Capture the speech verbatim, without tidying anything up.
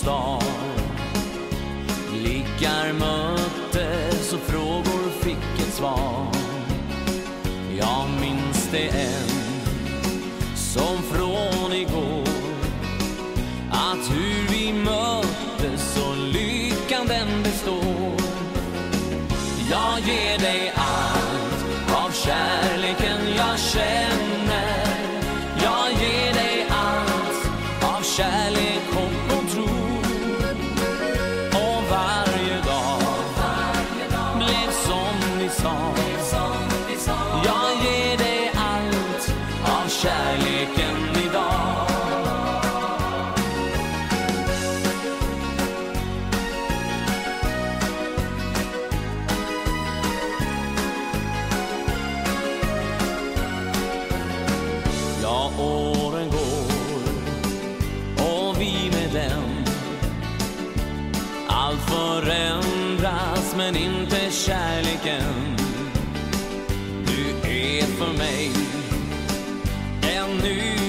stad. Blickar möttes och frågor fick ett svar. Jag minns det än som från igår, att hur vi möttes och lyckan den består. Jag ger dig allt av kärleken jag känner. Jag ger dig allt av kärlek, hopp och tro. Och varje dag blev som vi sa. Jag ger dig allt av kärleken idag. Ja, åren går och vi med dem. Allt förändras men inte kärleken. Du är för mig en ny